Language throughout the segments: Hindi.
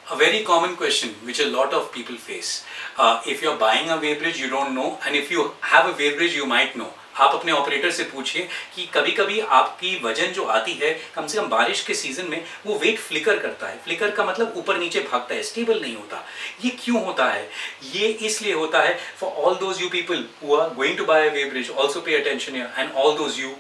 A very common question which a lot of people face. If you're buying a weighbridge, you don't know, and if you have a weighbridge, you might know. आप अपने ऑपरेटर से पूछिए कि कभी कभी आपकी वजन जो आती है, कम से कम बारिश के सीजन में वो वेट फ्लिकर करता है. फ्लिकर का मतलब ऊपर नीचे भागता है, स्टेबल नहीं होता. ये क्यों होता है? ये इसलिए होता है. For all those you people who are going to buy a weighbridge, also pay attention here, and all those you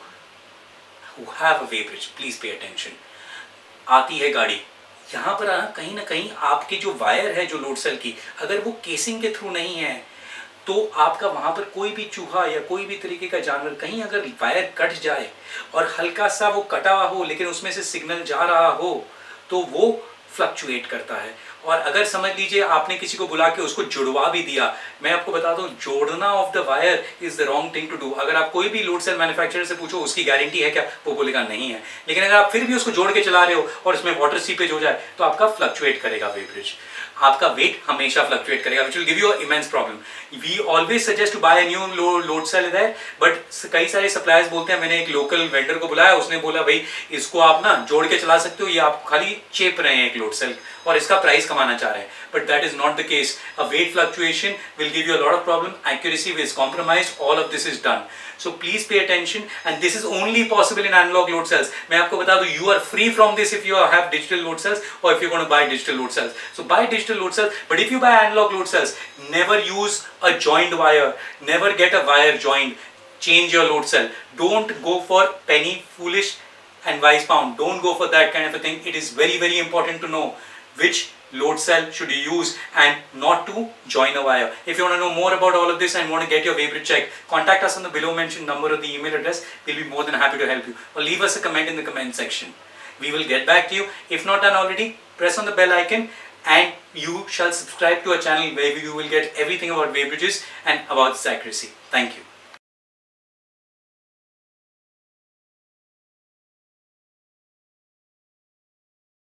who have a weighbridge, please pay attention. आती है गाड़ी, यहाँ पर कहीं ना कहीं आपके जो वायर है जो लोड सेल की, अगर वो केसिंग के थ्रू नहीं है तो आपका वहाँ पर कोई भी चूहा या कोई भी तरीके का जानवर कहीं अगर वायर कट जाए और हल्का सा वो कटा हो लेकिन उसमें से सिग्नल जा रहा हो तो वो फ्लक्चुएट करता है. और अगर समझ लीजिए आपने किसी को बुला के उसको जुड़वा भी दिया, मैं आपको बता दूं जोड़ना of the wire is the wrong thing to do. अगर आप कोई भी लोड सेल मैन्युफैक्चरर से पूछो उसकी गारंटी है क्या, वो बोलेगा नहीं है. लेकिन अगर आप फिर भी उसको जोड़ के चला रहे हो और इसमें वाटर सीपेज हो जाए तो आपका फ्लक्चुएट करेगा weighbridge. आपका वेट हमेशा फ्लक्चुएट करेगा, which will give you an immense problem. We always suggest to buy a new load cell there, but कई सारे सप्लायर्स बोलते हैं, मैंने एक लोकल वेंडर को बुलाया, उसने बोला भाई इसको आप ना जोड़ के चला सकते हो, ये आप खाली चेप रहे हैं एक लोड सेल और इसका प्राइस कमाना चाह रहे हैं. But that is not the case. A weight fluctuation will give you a lot of problem. Accuracy is compromised. All of this is done. So please pay attention, and this is only possible in analog load cells. मैं आपको बता दूं, you are free from this if you have digital load cells or if you're going to buy digital load cells. So buy digital load cells, but if you buy analog load cells, never use a joined wire. Never get a wire joined. Change your load cell. Don't go for penny foolish and wise pound. Don't go for that kind of a thing. It is very, very important to know which load cell should you use and not to join a wire. If you want to know more about all of this and want to get your weighbridge checked, contact us on the below mentioned number or the email address. We'll be more than happy to help you. Or leave us a comment in the comment section. We will get back to you. If not done already, press on the bell icon and you shall subscribe to our channel where you will get everything about weighbridges and about its accuracy. Thank you.